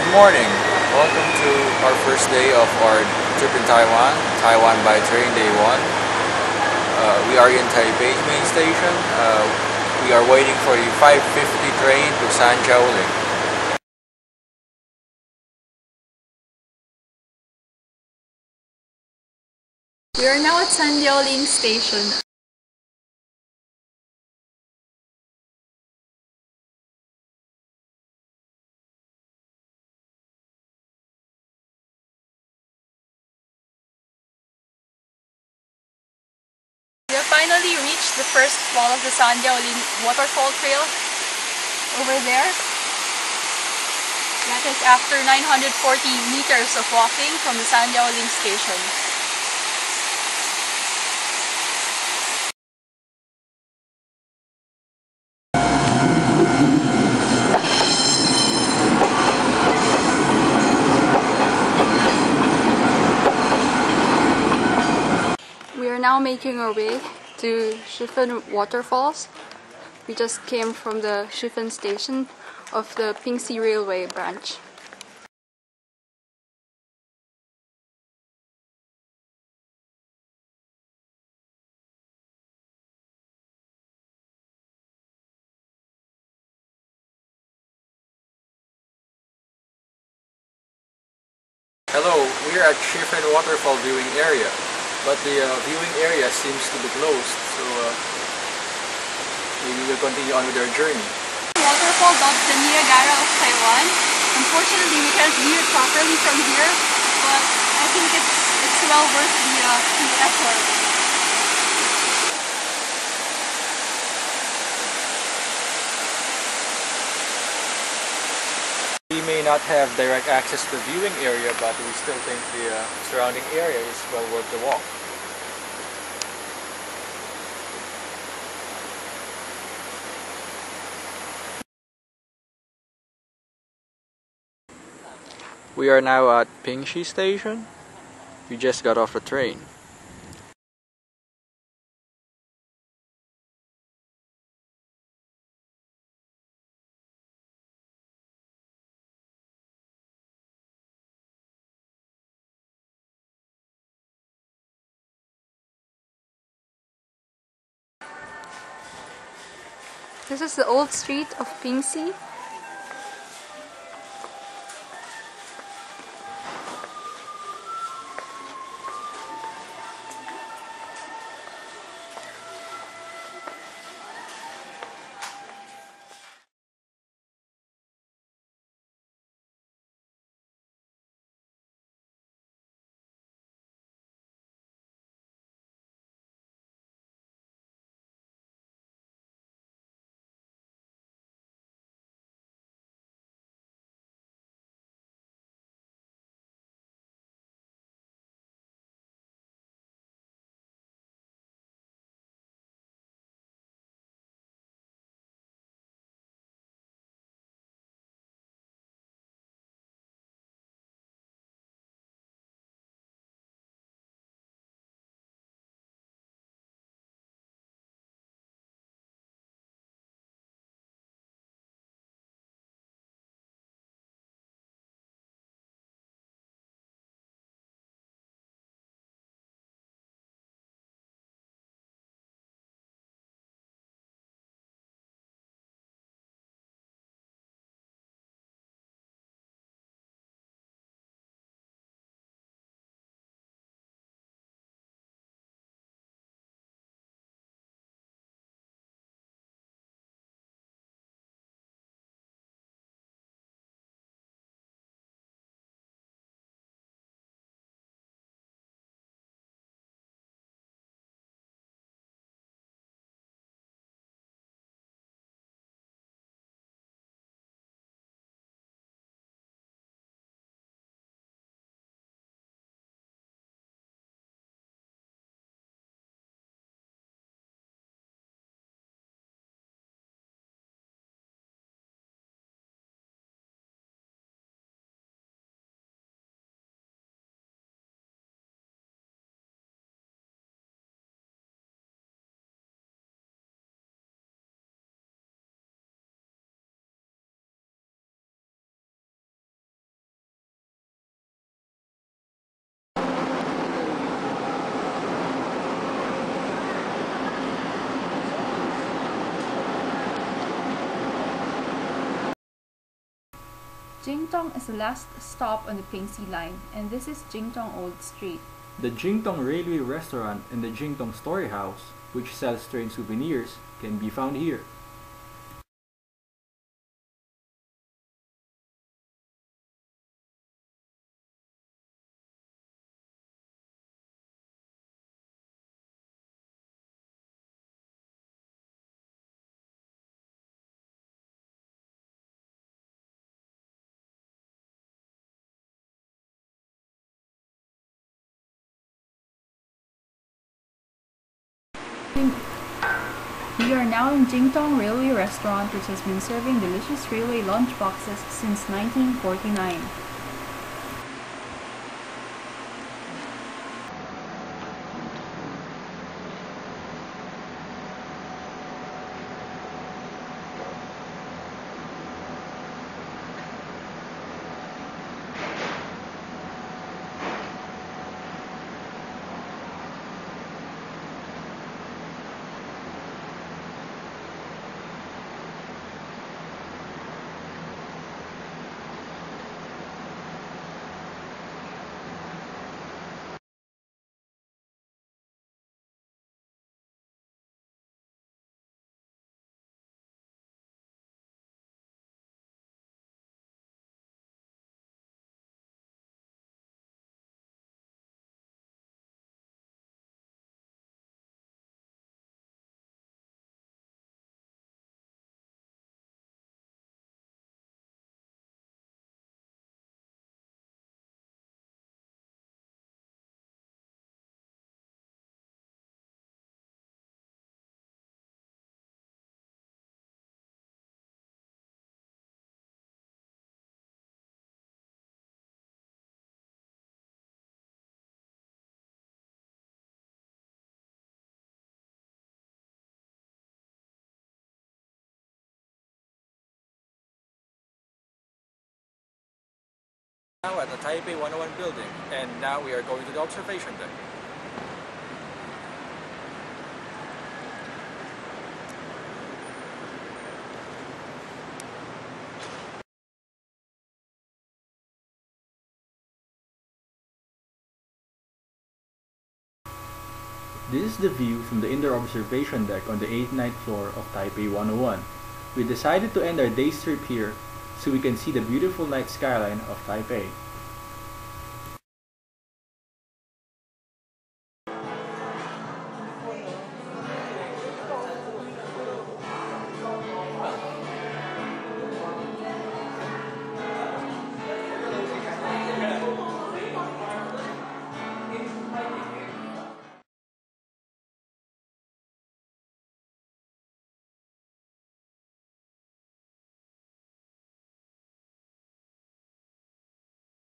Good morning. Welcome to our first day of our trip in Taiwan. Taiwan by train, day 1. We are in Taipei's main station. We are waiting for the 5:50 train to Sandiaoling. We are now at Sandiaoling station. We have finally reached the first fall of the Sandiaoling waterfall trail over there. That is after 940 meters of walking from the Sandiaoling station. We are now making our way to Shifen waterfalls. We just came from the Shifen station of the Pingxi railway branch. Hello, we are at Shifen waterfall viewing area, but the viewing area seems to be closed, so maybe we'll continue on with our journey. Waterfall dubbed the Niagara of Taiwan. Unfortunately, we can't view it properly from here, but I think it's well worth the effort. We may not have direct access to the viewing area, but we still think the surrounding area is well worth the walk. We are now at Pingxi station. We just got off the train. This is the old street of Pingxi. Jingtong is the last stop on the Pingxi Line, and this is Jingtong Old Street. The Jingtong Railway Restaurant and the Jingtong Story House, which sells train souvenirs, can be found here. We are now in Jingtong Railway Restaurant, which has been serving delicious railway lunch boxes since 1949. Now at the Taipei 101 building, and now we are going to the observation deck. This is the view from the indoor observation deck on the 89th floor of Taipei 101. We decided to end our day's trip here so we can see the beautiful night skyline of Taipei.